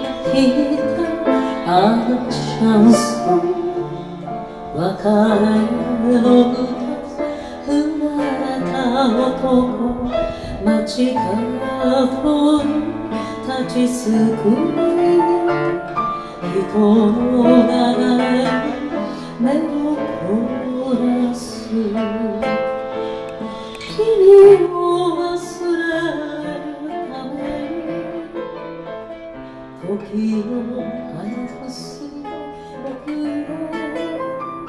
聞いたあのシャンソン、別れの歌振られた男、街角に立ちすくみ、人の流れ目を凝らす、君を忘れるために時を早くする僕へ、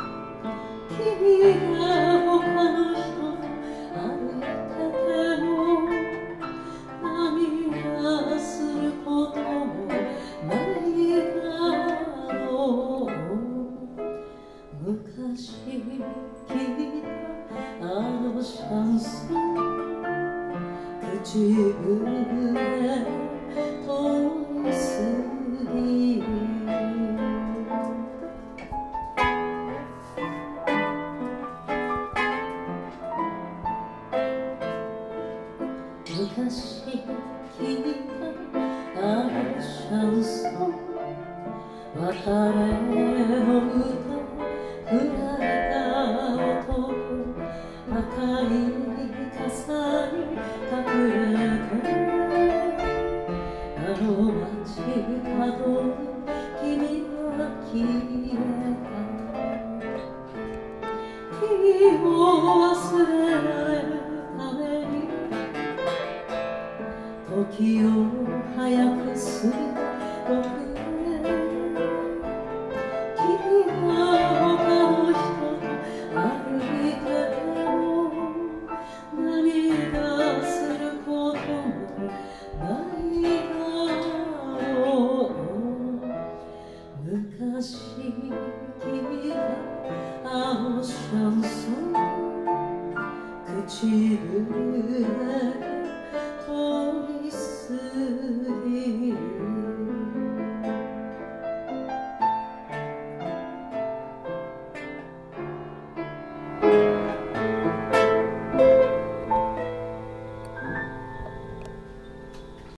君が他の人と歩いてても涙することもないだろう。昔聞いたあのシャンソン、口笛通り過ぎる。昔聞いたあのシャンソン、別れの歌振られた男、赤い傘に隠れてあの街角に君は消えた。君を忘れられるために時を早くする僕へ、君が他の人と歩いてても涙することもないだろう。昔聞いたあのシャンソン、口笛